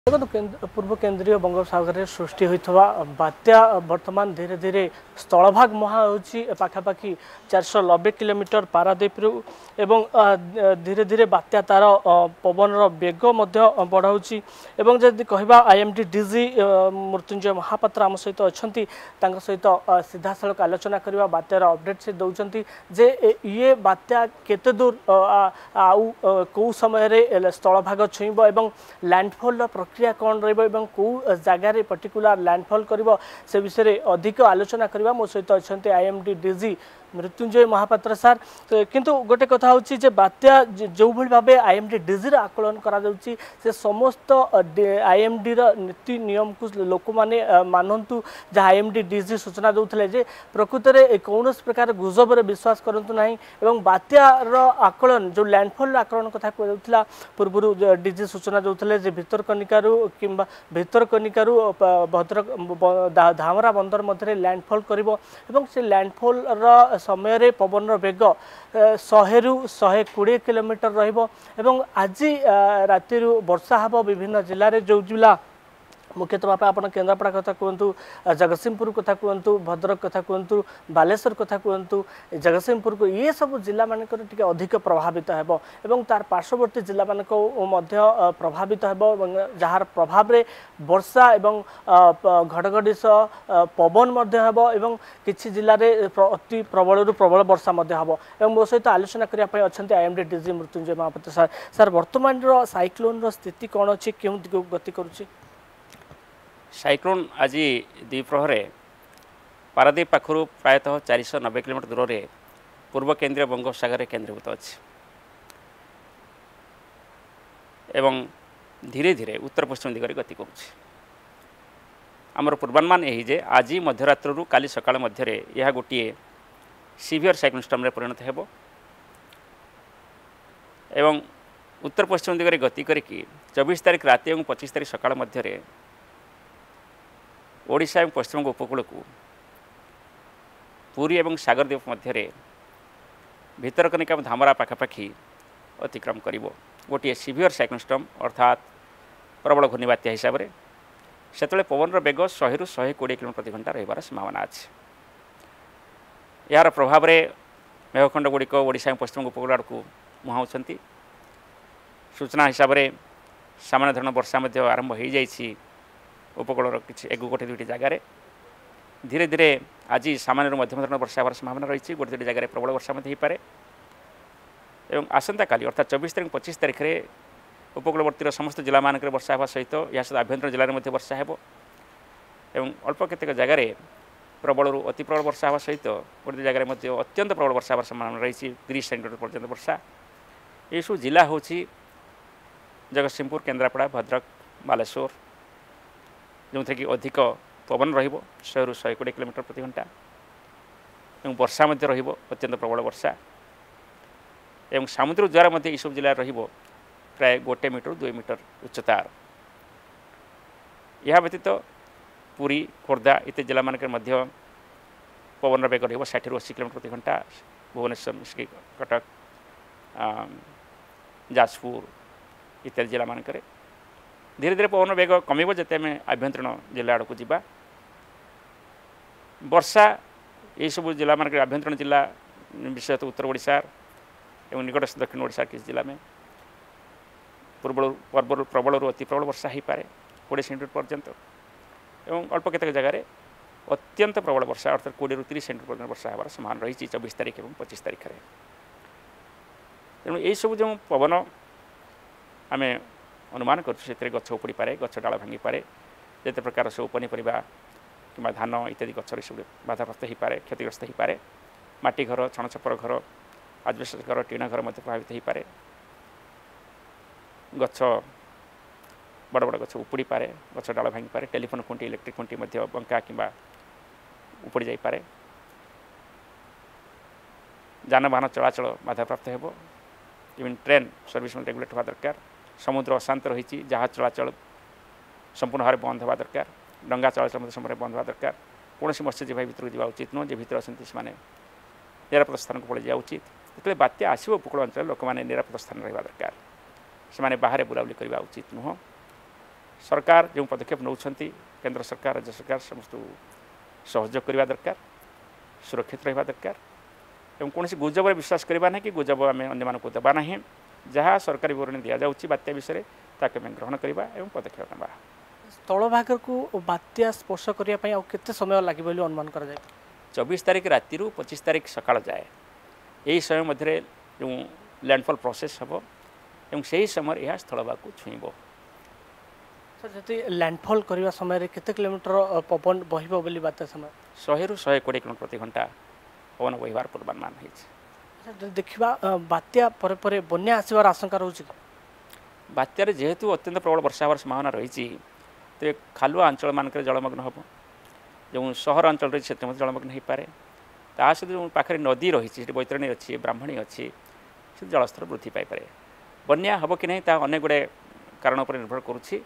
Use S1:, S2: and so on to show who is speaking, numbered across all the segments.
S1: देखो पूर्व केन्द्रीय बंगोपसागर सृष्टि होता बात्या वर्तमान धीरे धीरे स्थलभाग मुहां होखापाखि 490 किलोमीटर पारादीप एवं धीरे धीरे बात्या तार पवन बेग बढ़ाऊँगी जदि कहवा आईएमडी डीजी मृत्युंजय महापात्र आम सहित अच्छा सहित सीधा सड़क आलोचना करवा बात्यार अपडेट से दौरान जे ये बात्या केते दूर आउ कौ समय स्थलभाग छुईब एवं लैंडफॉल प्रक्रिया कौन रही कौ जगार पर्टिकुलर लैंडफॉल कर से विषय में अधिक आलोचना करवा मो सहित अच्छा आईएमडी डीजी मृत्युंजय महापात्र सार किंतु गोटे कथा होची जे बात्या जो भली भाबे आईएमडी डीजी रा आकलन करा जाउची से समस्त आईएमडी रा नीति नियम को लोक माने मानंतु जे आईएमडी डीजी सूचना दउथले जे प्रकृत रे कौनस प्रकार गुजब रे विश्वास करंतु नाही एवं बात्या रा आकलन जो लैंडफॉल आकलन कथा कहउथला पूर्वरु डीजी सूचना दउथले जे भितरकनिकारु किंबा भितरकनिकारु भद्रक धामरा बंदर मध्य लैंडफॉल करिवो एवं से लैंडफॉल रा समय रे पवन बेग 100 रु 120 किलोमीटर रहिबो एवं आज राति वर्षा हबो विभिन्न जिल्ला रे जो जिला मुख्यतः भाव आप केन्द्रापड़ा कथा कहतु जगतसिंहपुर कथा कहतु भद्रक कथा कहतु बालेश्वर कथा कहतु जगतसिंहपुर को ये सब जिला मानकर टिके अधिक प्रभावित हेबो एवं तार पार्श्ववर्ती जिला मानक मध्य प्रभावित हेबो जार प्रभाव रे वर्षा एवं घड़घड़ी सह पवन मध्य हेबो एवं किछि जिल्ला रे अति प्रबल रु प्रबल वर्षा मध्य हेबो एवं मो सहित आलोचना करिया पय अछंती IMD DG Mrutyunjay Mohapatra sir sir वर्तमान रो साइक्लोन रो स्थिति कोन अछि केउ दिगो गति करूछि
S2: साइक्लोन आज द्विप्रहरे पारादीप पाखु प्रायतः 490 किलोमीटर दूर में पूर्व केन्द्रीय बंगोपसागर केन्द्रीभूत अच्छी एवं धीरे धीरे उत्तर पश्चिम दिगरे गति करुच्ची आमर पूर्वानुमान यही जे आज मध्यरात्रु काली सकाळ मध्य यह गोटे सीवियर साइक्लोन स्टर्म परिणत हेबो एवं उत्तर पश्चिम दिगरे गति करिकी 24 तारिख राति और 25 तारिख सकाळ मध्य ओडिशा और पश्चिम उपकूल को पुरी और सागरद्वीप मध्य भितरकनिका धामरा पाखापाखि अतिक्रम कर गोटे सीवियर साइक्लोन स्टर्म अर्थात प्रबल घूर्णिबात्या हिसाब से पवन बेग 100 रु 120 किलोमीटर प्रति घंटा रही संभावना अच्छी यार प्रभाव में मेघखंड गुड़िक ओडिशा पश्चिम उपकूल आड़ को मुहांती सूचना हिसाब से सामान्य धरण वर्षा आरंभ हो जाइए उपकूल किसी एक गोटे दुईटी जगार धीरे धीरे आज सामान्य मध्यम धरण वर्षा होवार संभावना रही गोटे दुईटी जगार प्रबल वर्षा हो पारे एवं आसंता काली अर्थात 24 तारिख 25 तारिख में उपकूलवर्ती समस्त जिला मानक वर्षा होगा सहित या सहित आभ्यंतर जिले में वर्षा हो एवं अल्प केतेक जगार प्रबल अति प्रबल वर्षा होगा सहित गोटे जगार अत्यंत प्रबल वर्षा होवार संभावना रही 30 सेंटीमीटर पर्यंत वर्षा ये सब जिला हूँ जगतसिंहपुर केन्द्रापड़ा भद्रक बालेश्वर जो थे कि अधिक पवन रही 100 रु 120 किलोमीटर प्रति घंटा एवं वर्षा अत्यंत प्रबल वर्षा एवं समुद्र द्वारा यह सब जिले प्राय 1 मीटर 2 मीटर उच्चतार यह व्यतीत पुरी खोर्धा इत्यादि जिला मानक पवन बेग रही 60 रु 80 किलोमीटर प्रति घंटा भुवनेश्वर मिश्री कटक जाजपुर इत्यादि जिला मानक धीरे धीरे पवन बेग कमिब जते आम आभ्यंतरण जिला आड़ को जीवा वर्षा यही सब जिला मानक आभ्यंतरण जिला विशेषतः उत्तर ओडिशा एवं निकटस्थ दक्षिण ओडिशा किसी जिला में पूर्व प्रबल अति प्रबल वर्षा हो पाए 20 सेंटीमीटर पर्यंत एवं अल्प केतक जगार अत्यंत प्रबल वर्षा अर्थात 20 रु 30 सेंटीमीटर पर्यंत वर्षा होवार संभावना रही 24 तारिख और 25 तारिख में तेणु यही सब जो पवन आम अनुमान कर गछ उपड़ी पारे गछ डाल भांगी पारे जिते प्रकार सब पनीपरिया कि धान इत्यादि गच सब बाधाप्राप्त हो पाए क्षतिग्रस्त हो पाए माटी घर छण छपर घर आजबेस्टस घर टीण घर प्रभावित हो पाए गछ बड़ बड़ गछ उपड़ी पारे गछ डाल भांगी पारे टेलीफोन खुंटी इलेक्ट्रिक खुंटी बंका कि उपड़ी जापे जानवाहन चलाचल बाधाप्राप्त हो इवन ट्रेन सर्विस रेगुलेट होगा दरकार समुद्र अशांत रही जहाज चलाचल संपूर्ण भाव बंद होगा दरकार डंगा चलाचल समय बंद होगा दरकार कौन मत्स्यजीवी भर जावा उचित नुह जे भर अच्छा से निरापद स्थान को पड़े जावा उचित जो बात्या आसो उपकूल अंचल लोक मैंने निरापद स्थान रहा दरकार से बाहर बुलाबुली करवा उचित नुह सरकार जो पदक्षेप नौछंती केंद्र सरकार राज्य सरकार समस्त सहयोग करने दरकार सुरक्षित रहा दरकार एवं कौन गुजब विश्वास करवा ना कि गुजब आम अन्य देवा ना जहाँ सरकारी विवरण दि जाऊँगी बात्या विषय ताकि ग्रहण करवा एवं पदक्षेप ना
S1: स्थलभाग को बात्या स्पर्श करने केते समय लगे अनुमान कर
S2: 24 तारीख राति 25 तारीख सकाळ जाए यही समय मध्य जो लैंडफॉल प्रोसेस हम एवं से ही समय यह स्थलभाग को छुईब
S1: सर जति लैंडफॉल करने समय केते किलोमीटर पवन बहिबो बोली बात्या समय
S2: 100 ରୁ 120 किलोमीटर प्रति घंटा पवन बहिबार पूर्वानुमान होइछ।
S1: देखिबा बात्या परे परे बन्या आसीबार आशंका रहउछि
S2: बात्यार जेहेतु अत्यंत प्रबल वर्षा होवार संभावना रही तो खालुआ अंचल मानक जलमग्न हम जो सहर अंचल रही से जलमग्न हो पाए ता सहित जो पाखे नदी रही बैतरणी अच्छी ब्राह्मणी अच्छी से जलस्तर वृद्धि पाइपे बन्या हम कि नहीं अनेक गुड़े कारण पर निर्भर करुच्ची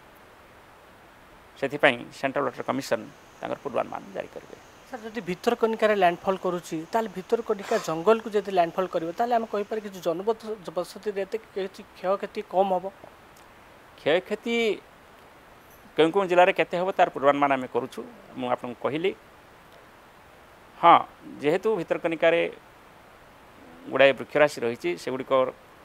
S2: से सेंट्रल वाटर कमिशन पूर्वानुमान जारी करेंगे।
S1: सर जब भितरकनिकार लैंडफॉल करुच्ची भितरकनिका जंगल को जब लैंडफॉल करें कहीपर कि जनबसती क्षयक्षति कम हम
S2: क्षयक्षति कौन कौन जिले में केते हम तार पूर्वानुमान आम करुचु मुझे कहली हाँ जेहेतु भितरकनिकार गुड़ाए वृक्षराशि रही से गुड़िक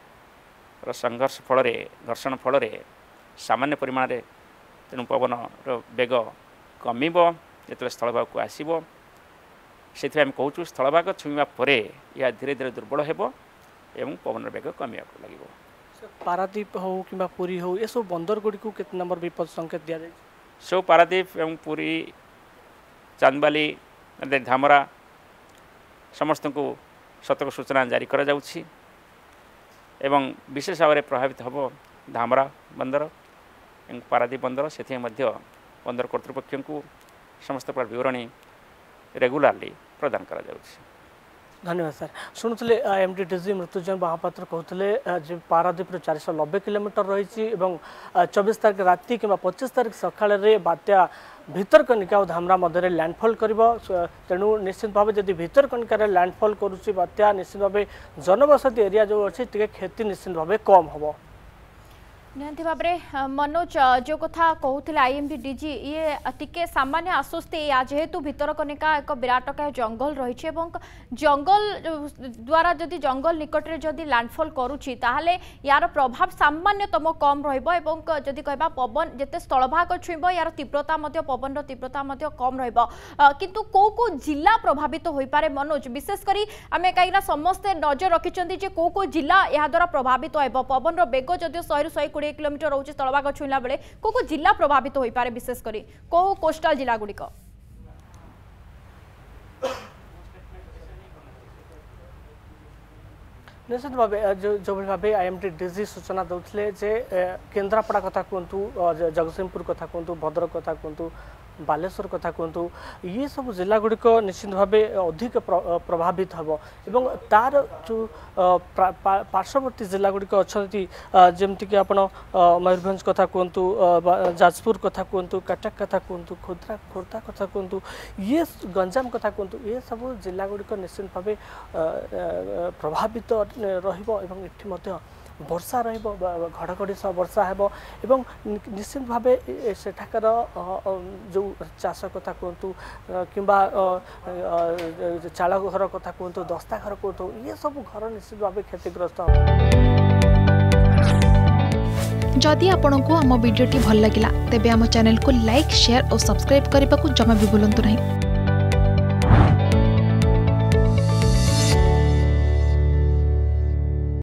S2: संघर्ष फल घर्षण फल सामान्य परिमाण तेणु पवन वेग कमिब जो स्थलभाग को आसब से कहूँ स्थलभाग छुईवा या धीरे धीरे दुर्बल हो पवन वेग कमिया लगे।
S1: पारादीप हो कि पुरी हो ये सब बंदर गुड़ी को कितने नंबर विपद संकेत दि जाए
S2: सब पारादीप एवं पुरी चांदबाली धामरा समस्त को सतर्क सूचना जारी करा जाउछि एवं विशेष भाव में प्रभावित हम धामरा बंदर एवं पारादीप बंदर से बंदर कर्तृपक्ष को समस्त प्रकार विवरणी रेगुलारली प्रदान करा जाउछि।
S1: धन्यवाद सर शुणुले एमडी डीजी मृत्युंजय महापात्र कहते पारादीप 490 किलोमीटर रही 24 तारीख राति कि 25 तारीख सकाळ बात्या भितरकनिका और धामरा मध्य लैंडफॉल कर तेणु निश्चित भाव जदि भितरकनिकार लैंडफॉल करुच्ची बात्या निश्चित भाव जनबसती एरिया जो अच्छे क्षति निश्चित भाव कम हम
S3: निहंती भाव में मनोज जो कथा कहते आईएमडी डीजी ये टिके सामान्य आश्वस्ति या जेहेतु भितरकनिका एक विराटकाय जंगल रही जंगल द्वारा जदि जंगल निकटरे जदि लैंडफॉल करुच्ची ताहले यार प्रभाव सामान्यतम कम रहिबो जदि कहबा पवन जेते स्थलभाग छुईब यार तीव्रता पवन तीव्रता कम रहिबो किंतु को जिला प्रभावित हो पारे मनोज विशेष करी आमे कहीं समस्ते नजर रखिछंती जे को जिला या द्वारा प्रभावित होइबो पवन वेग जदि 100 ରୁ 120 किलोमीटर रोचे स्थलभाग छुईला बेले को जिला प्रभावित हो पारे विशेष करी को कोस्टल जिला गुड़िक
S1: निश्चित भाव जो भाव आईएमडी डीजी सूचना दौले जे केन्द्रापड़ा कथा कहतु जगतसिंहपुर कथा कहतु भद्रक कथा कहतु बालेश्वर कथा कहतु ये सब जिला गुड़िक निश्चित भाव अधिक प्रभावित हम एवं तार जो पार्श्ववर्ती जिला गुड़िक अच्छा जमीक आप मयूरभंज कथा कहतु जाजपुर कथा कहतु कटक कथा कहतु खोर्धा कथा कहतु ये गंजाम कथा कहतु ये सब जिला गुड़िक निश्चित भाव प्रभावित रही वर्षा घड़घड़ी सह वर्षा है एवं निश्चित भाव सेठाकर जो चाष कथा कहतु कि चाल घर कथा कहतु दस्ता घर कहतु ये सब घर निश्चित भाव क्षतिग्रस्त।
S4: जदि आपंक आम भिडी भल लगा तेब आम चैनल को लाइक शेयर और सब्सक्राइब करने को जमा भी भूलु नहीं।